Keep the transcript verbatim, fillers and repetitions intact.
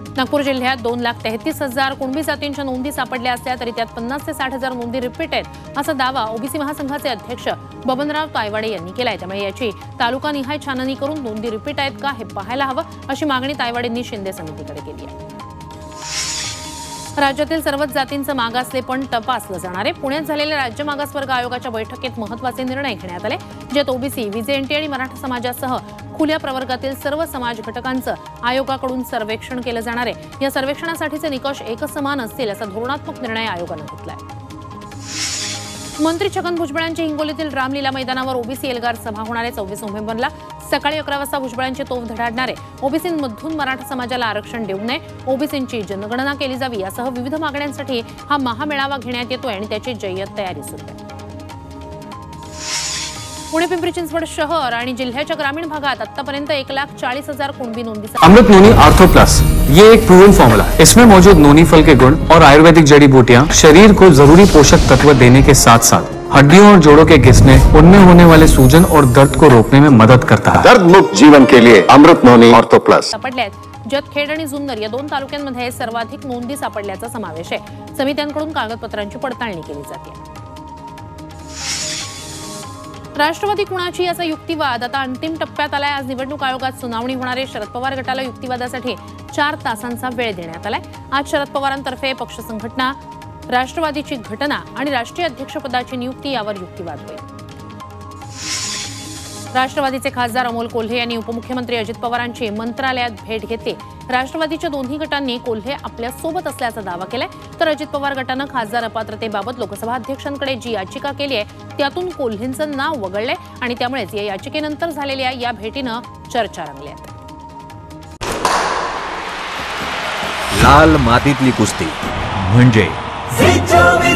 नागपूर जिल्ह्यात दोन लाख तेहतीस हजार कुणबी जातींच्या नोंदी सापडल्या असल्या तरी त्यात पन्नास ते साठ हजार नोंदी रिपीट आहेत असा दावा ओबीसी महासंघाचे अध्यक्ष बबनराव तायवाडे यांनी केलाय। त्यामुळे याची तालुकानिहाय छाननी करून नोंदी रिपीट आहेत का हे पाहायला हवं अशी मागणी तायवाडेंनी शिंदे समितीकडे केली आहे। राज्यातील सर्वच जातींचं मागासलेपण तपासलं जाणार आहे। पुण्यात झालेल्या राज्य मागासवर्ग आयोगाच्या बैठकीत महत्त्वाचे निर्णय घेण्यात आले, ज्यात ओबीसी, व्हीजेएनटी आणि मराठा समाजासह खुल्या प्रवर्गातील सर्व समाज घटकांचं आयोगाकडून सर्वेक्षण केलं जाणार आहे। या सर्वेक्षणासाठीचे निकष एकसमान असतील असा धोरणात्मक निर्णय आयोगानं घेतलाय। मंत्री छगन भुजबळांची हिंगोलीतील रामलीला मैदानावर ओबीसी एल्गार सभा होणार आहे। सव्वीस नोव्हेंबरला सकाळी अकरा वाजता भुजबळांची तोफ धडाडणार आहे। ओबीसींमधून मराठा समाजाला आरक्षण देऊ नये, ओबीसींची जनगणना केली जावी यासह विविध मागण्यांसाठी हा महामेळावा घेण्यात येतोय आणि त्याची जय्यत तयारी सुरू आहे। पुणे पिंपरी चिंचवड शहर आणि जिल्ह्याच्या ग्रामीण भागात आतापर्यंत एक लाख चालीस हजार कुणबी नोंदी। अमृत नोनी आर्थो प्लस ये एक प्रूवन फॉर्मूला है। इसमें मौजूद नोनी फल के गुण और आयुर्वेदिक जड़ी बूटियां शरीर को जरूरी पोषक तत्व देने के साथ साथ हड्डियों और जोड़ों के घिसने, उनमें होने वाले सूजन और दर्द को रोकने में मदद करता है। दर्द मुक्त जीवन के लिए अमृत नोनी आर्थो प्लस। सापडल्यात जतखेड आणि जुन्नर या दोन तालुक्यांमध्ये सर्वाधिक नोंदी सापडल्याचा समावेश आहे। समित्यांकडून कागदपत्रांची पडताळणी केली जाते। राष्ट्रवादी कुणाची याचा युक्तिवाद आता अंतिम टप्प्यात आलाय। आज निवडणूक आयोगात सुनावणी होणार आहे। शरद पवार गटाला युक्तिवादासाठी चार तासांचा वेळ देण्यात आलाय। आज शरद पवारांतर्फे पक्ष संघटना, राष्ट्रवादीची घटना आणि राष्ट्रीय अध्यक्षपदाची नियुक्ती यावर युक्तिवाद होईल। राष्ट्रवादीचे खासदार अमोल कोल्हे यांनी उपमुख्यमंत्री अजित पवारांची मंत्रालयात भेट घेतली। राष्ट्रवादीच्या दोन्ही गटांनी कोल्हे आपल्या सोबत असल्याचा दावा केलाय, तर अजित पवार गटानं खासदार अपात्रतेबाबत लोकसभा अध्यक्षांकडे जी याचिका केली आहे त्यातून कोल्हेंचं नाव वगळलंय आणि त्यामुळेच या याचिकेनंतर झालेल्या या भेटीनं चर्चा रंगल्या। लाल मातीतली कुस्ती म्हणजे